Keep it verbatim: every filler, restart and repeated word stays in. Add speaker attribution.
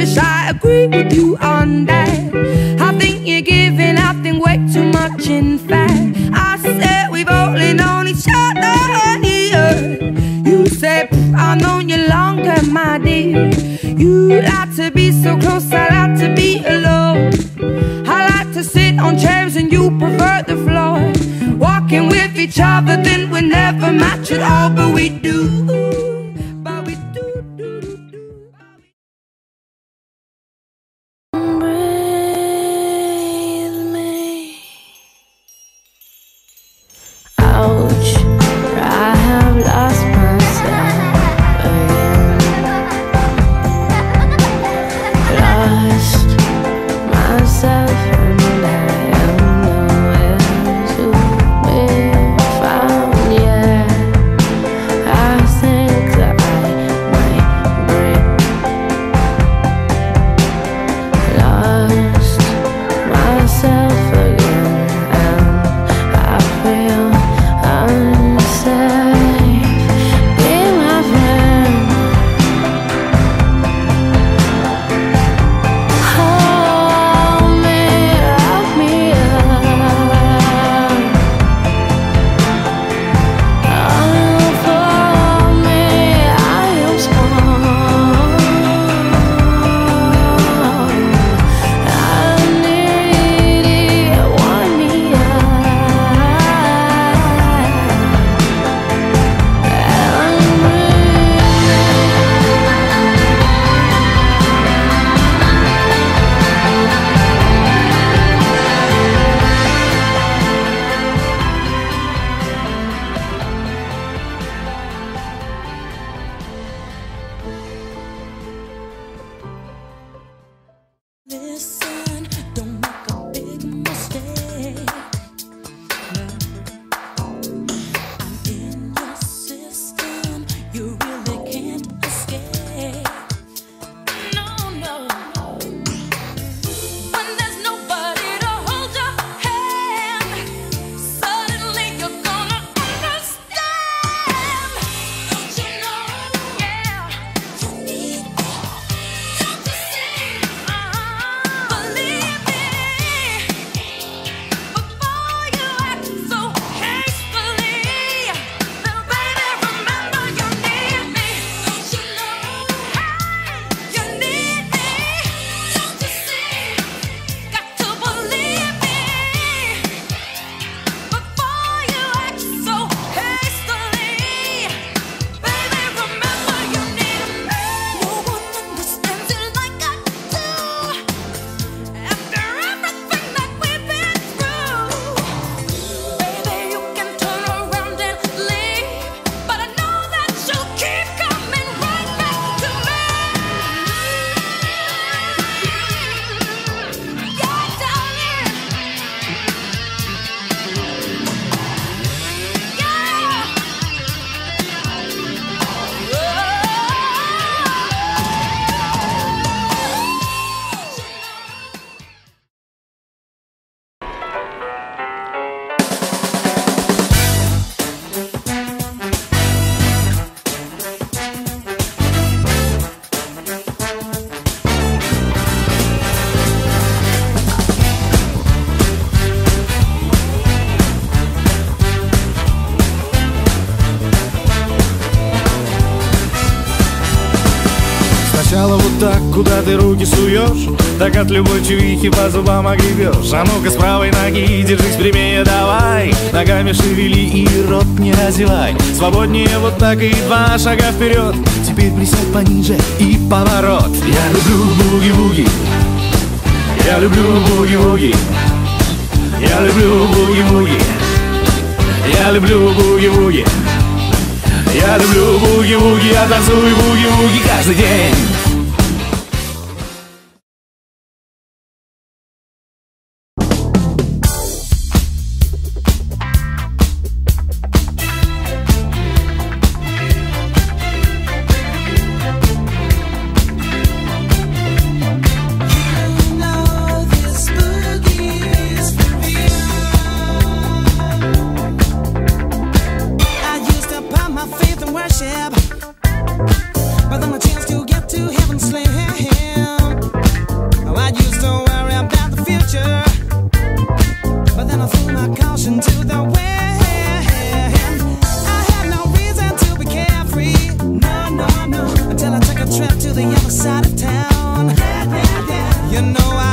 Speaker 1: wish I agreed with you on that. I think you're giving, I think way too much in fact. I said we've only known each other here. You said I've known you longer, my dear. You like to be so close, I like to be alone. I like to sit on chairs and you prefer the floor. Walking with each other, then we never match at all, but we do. But we do, do, do, do. Breathe me. Ouch, I have lost myself again. Lost myself and I am nowhere to be found. Yeah, I think that I might break. Lost myself again and I feel unsafe. Be my friend. Hold me, wrap me up. Unfold me, I am small. I need you, warm me up.
Speaker 2: Listen, don't make a big mistake. I'm in your system, you really can't escape. No, no. When there's nobody to hold your hand, suddenly you're gonna understand. Don't you know? Yeah, you need me. Don't you see? Believe me, before you act so hastily. Then baby, remember you need me. Don't you know? Hey, you need me. Don't you see? Got to believe me, before you act so hastily. Baby, remember you need me. No one understands it like I do. After everything that we've been through, baby, you can turn around and leave, but I know that you'll keep coming right back to me. Yeah, darling.
Speaker 3: Сначала вот так, куда ты руки суешь, так от любой чувихи по зубам огребешь. А ну-ка с правой ноги держись прямее, давай. Ногами шевели и рот не разевай. Свободнее вот так и два шага вперед. Теперь присядь пониже и поворот. Я люблю буги-буги, я люблю буги-буги, я люблю буги-буги, я люблю буги-буги. Я люблю буги-буги, я танцую буги-буги каждый день.
Speaker 2: But then my chance to get to him.
Speaker 4: trip to the other side of town. You know